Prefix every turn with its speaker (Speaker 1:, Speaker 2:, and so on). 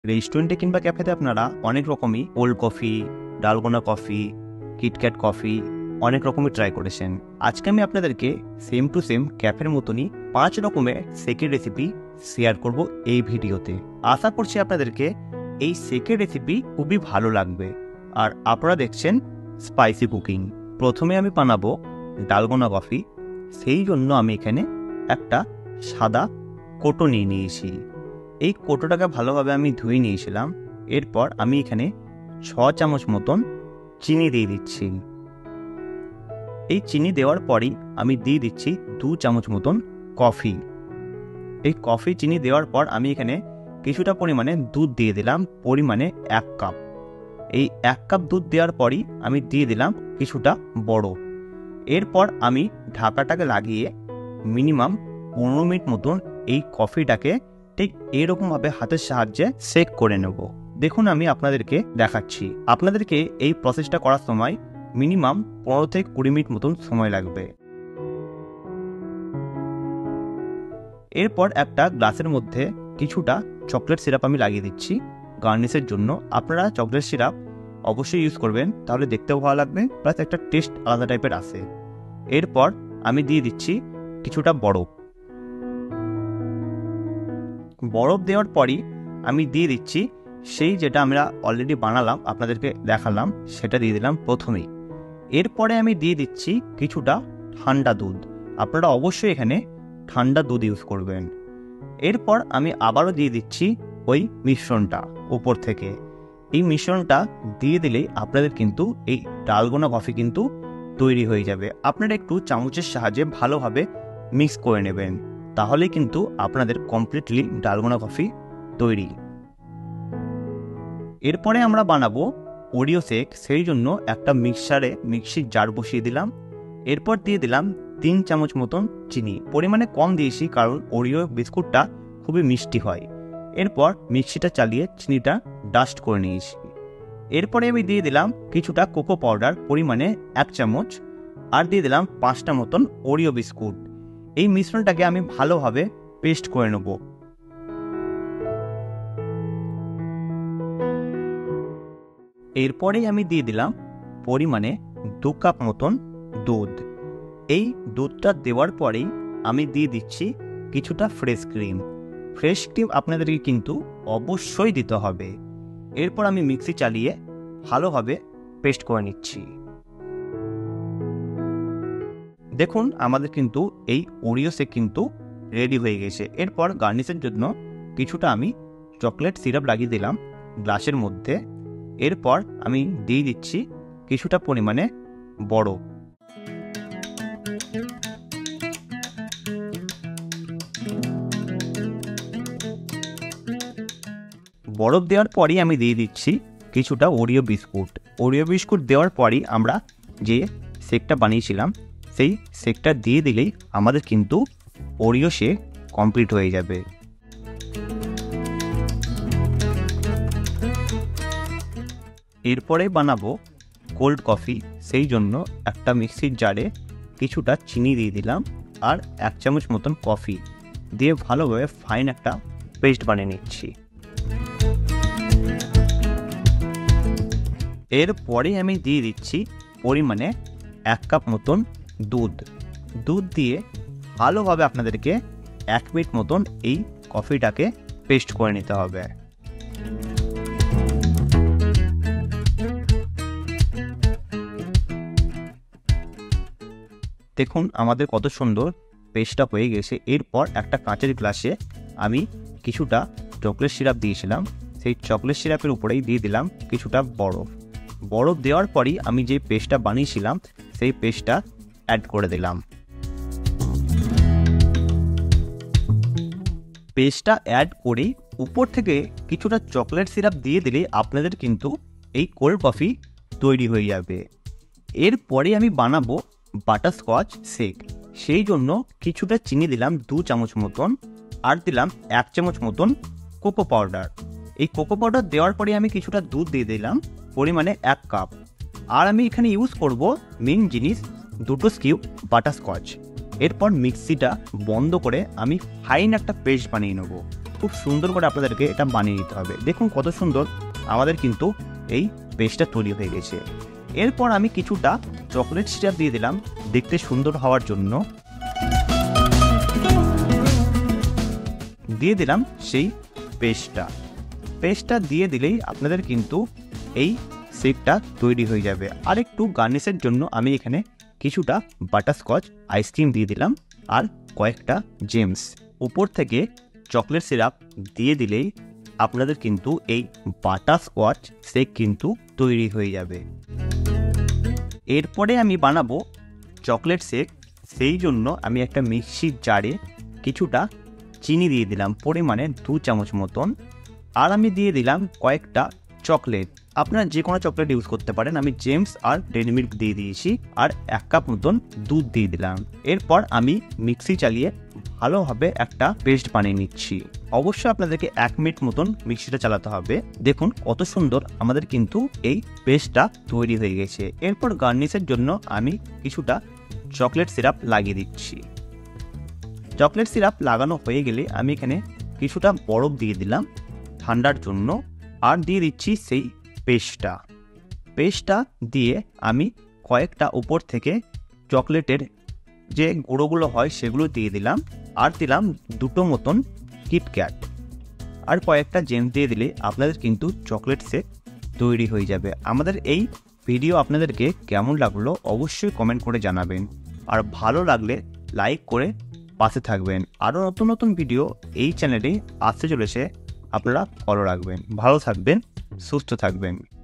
Speaker 1: রেস্টুরেন্টে কিংবা ক্যাফেতে আপনারা অনেক রকমই cold coffee, dalgona coffee, KitKat coffee অনেক রকমই ট্রাই করেছেন। আজকে আমি আপনাদেরকে সেম টু সেম ক্যাফের মতনই 5 রকমের শেকের রেসিপি শেয়ার করব এই ভিডিওতে। আশা করছি আপনাদেরকে এই শেকের রেসিপি খুবই ভালো লাগবে। আর আপনারা দেখছেন স্পাইসি কুকিং। প্রথমে আমি বানাবো ডালগোনা কফি। সেই জন্য আমি এখানে একটা সাদা কোটো নিয়ে নিয়েছি। এই কোটোটাকে ভালোভাবে আমি ধুয়ে নিয়েছিলাম। এরপর আমি এখানে 6 চামচ মতন চিনি দিয়ে দিচ্ছি। এই চিনি দেওয়ার পরই আমি দিয়ে দিচ্ছি 2 চামচ মতন কফি। এই কফি চিনি দেওয়ার পর আমি এখানে কিছুটা পরিমাণে দুধ দিয়ে দিলাম, পরিমাণে 1 কাপ। এই 1 কাপ দুধ দেওয়ার পরই আমি দিয়ে দিলাম কিছুটা বরফ। এরপর আমি ঢাকাটাকে লাগিয়ে মিনিমাম 15 মিনিট মতন এই কফিটাকে ঠিক এরকমভাবে হাতের সাহায্যে সেক করে নেব। দেখুন আমি আপনাদেরকে দেখাচ্ছি। আপনাদেরকে এই প্রসেসটা করার সময় মিনিমাম 15 থেকে 20 মিনিট মতন সময় লাগবে। এরপর একটা গ্লাসের মধ্যে কিছুটা চকলেট সিরাপ আমি লাগিয়ে দিচ্ছি গার্নিশের জন্য। আপনারা চকলেট সিরাপ অবশ্যই ইউজ করবেন, তাহলে দেখতেও ভালো লাগবে, প্লাস একটা টেস্ট আলাদা টাইপের আসে। এরপর আমি দিয়ে দিচ্ছি কিছুটা বরফ। বরফ দেওয়ার পরই আমি দিয়ে দিচ্ছি সেই যেটা আমরা অলরেডি বানালাম, আপনাদেরকে দেখালাম, সেটা দিয়ে দিলাম প্রথমেই। এরপরে আমি দিয়ে দিচ্ছি কিছুটা ঠান্ডা দুধ। আপনারা অবশ্যই এখানে ঠান্ডা দুধ ইউজ করবেন। এরপর আমি আবারও দিয়ে দিচ্ছি ওই মিশ্রণটা উপর থেকে। এই মিশ্রণটা দিয়ে দিলেই আপনাদের কিন্তু এই ডালগোনা কফি কিন্তু তৈরি হয়ে যাবে। আপনারা একটু চামচের সাহায্যে ভালোভাবে মিক্স করে নেবেন, তাহলে কিন্তু আপনাদের কমপ্লিটলি ডালগোনা কফি তৈরি। এরপরে আমরা বানাবো ওরিও শেক। সেই জন্য একটা মিক্সির জার বসিয়ে দিলাম। এরপর দিয়ে দিলাম 3 চামচ মতন চিনি। পরিমাণে কম দিয়েছি কারণ ওরিও বিস্কুটটা খুবই মিষ্টি হয়। এরপর মিক্সিটা চালিয়ে চিনিটা ডাস্ট করে নিয়েছি। এরপরে আমি দিয়ে দিলাম কিছুটা কোকো পাউডার, পরিমাণে 1 চামচ, আর দিয়ে দিলাম 5টা মতন ওরিও বিস্কুট। এই মিশ্রণটাকে আমি ভালোভাবে পেস্ট করে নেব। এরপরেই আমি দিয়ে দিলাম পরিমাণে 2 কাপ মতন দুধ। এই দুধটা দেওয়ার পরেই আমি দিয়ে দিচ্ছি কিছুটা ফ্রেশ ক্রিম। ফ্রেশ ক্রিম আপনাদেরকে কিন্তু অবশ্যই দিতে হবে। এরপর আমি মিক্সি চালিয়ে ভালোভাবে পেস্ট করে নিচ্ছি। দেখুন আমাদের কিন্তু এই ওরিও শেক কিন্তু রেডি হয়ে গেছে। এরপর গার্নিশের জন্য কিছুটা আমি চকলেট সিরাপ লাগিয়ে দিলাম গ্লাসের মধ্যে। এরপর আমি দিয়ে দিচ্ছি কিছুটা পরিমাণে বরফ। বরফ দেওয়ার পরই আমি দিয়ে দিচ্ছি কিছুটা ওরিও বিস্কুট। ওরিও বিস্কুট দেওয়ার পরই আমরা যে শেকটা বানিয়েছিলাম সেই শেকটা দিয়ে দিলেই আমাদের কিন্তু ওরিও শেক কমপ্লিট হয়ে যাবে। এরপরে বানাবো কোল্ড কফি। সেই জন্য একটা মিক্সির জারে কিছুটা চিনি দিয়ে দিলাম আর 1 চামচ মতন কফি দিয়ে ভালোভাবে ফাইন একটা পেস্ট বানিয়ে নিচ্ছি। এরপরে আমি দিয়ে দিচ্ছি পরিমাণে 1 কাপ মতন দুধ। দুধ দিয়ে ভালোভাবে আপনাদেরকে 1 মিনিট মতন এই কফিটাকে পেস্ট করে নিতে হবে। দেখুন আমাদের কত সুন্দর পেস্টটা হয়ে গেছে। এরপর একটা কাঁচের গ্লাসে আমি কিছুটা চকলেট সিরাপ দিয়েছিলাম, সেই চকলেট সিরাপের উপরেই দিয়ে দিলাম কিছুটা বরফ। বরফ দেওয়ার পরই আমি যে পেস্টটা বানিয়েছিলাম সেই পেস্টটা অ্যাড করে দিলাম। পেস্টটা অ্যাড করে উপর থেকে কিছুটা চকলেট সিরাপ দিয়ে দিলে আপনাদের কিন্তু এই কোল্ড কফি তৈরি হয়ে যাবে। এরপরে আমি বানাবো বাটারস্কচ শেক। সেই জন্য কিছুটা চিনি দিলাম 2 চামচ মতন, আর দিলাম 1 চামচ মতন কোকো পাউডার। এই কোকো পাউডার দেওয়ার পরে আমি কিছুটা দুধ দিয়ে দিলাম পরিমাণে 1 কাপ। আর আমি এখানে ইউজ করব মেন জিনিস 2 স্কিউব বাটারস্কচ। এরপর মিক্সিটা বন্ধ করে আমি ফাইন একটা পেস্ট বানিয়ে নেব। খুব সুন্দর করে আপনাদেরকে এটা বানিয়ে নিতে হবে। দেখুন কত সুন্দর আমাদের কিন্তু এই পেস্টটা তৈরি হয়ে গেছে। এরপর আমি কিছুটা চকলেট সিরাপ দিয়ে দিলাম দেখতে সুন্দর হওয়ার জন্য। দিয়ে দিলাম সেই পেস্টটা দিয়ে দিলেই আপনাদের কিন্তু এই শেকটা তৈরি হয়ে যাবে। আর একটু গার্নিশের জন্য আমি এখানে কিছুটা বাটারস্কচ আইসক্রিম দিয়ে দিলাম আর কয়েকটা জেমস। উপর থেকে চকলেট সিরাপ দিয়ে দিলেই আপনাদের কিন্তু এই বাটারস্কচ শেক কিন্তু তৈরি হয়ে যাবে। এরপরে আমি বানাবো চকলেট শেক। সেই জন্য আমি একটা মিক্সির জারে কিছুটা চিনি দিয়ে দিলাম পরিমাণে 2 চামচ মতন। আর আমি দিয়ে দিলাম কয়েকটা চকলেট, আপনারা যে কোনো চকলেট ইউজ করতে পারেন। আমি জেমস আর ডেইরি মিল্ক দিয়ে দিয়েছি আর 1 কাপ মতন দুধ দিয়ে দিলাম। এরপর আমি মিক্সি চালিয়ে ভালোভাবে একটা পেস্ট বানিয়ে নিচ্ছি। অবশ্যই আপনাদেরকে 1 মিনিট মতন মিক্সিটা চালাতে হবে। দেখুন কত সুন্দর আমাদের কিন্তু এই পেস্টটা তৈরি হয়ে গেছে। এরপর গার্নিশের জন্য আমি কিছুটা চকলেট সিরাপ লাগিয়ে দিচ্ছি। চকলেট সিরাপ লাগানো হয়ে গেলে আমি এখানে কিছুটা বরফ দিয়ে দিলাম ঠান্ডার জন্য। আর দিয়ে দিচ্ছি সেই পেস্টটা দিয়ে আমি কয়েকটা উপর থেকে চকলেটের যে গুঁড়োগুলো হয় সেগুলো দিয়ে দিলাম। আর দিলাম 2টো মতন কিটক্যাট আর কয়েকটা জেমস দিয়ে দিলে আপনাদের কিন্তু চকলেট শেক তৈরি হয়ে যাবে। আমাদের এই ভিডিও আপনাদেরকে কেমন লাগলো অবশ্যই কমেন্ট করে জানাবেন। আর ভালো লাগলে লাইক করে পাশে থাকবেন। আরও নতুন নতুন ভিডিও এই চ্যানেলে আসতে চলেছে, আপনারা ফলো রাখবেন। ভালো থাকবেন, সুস্থ থাকবেন।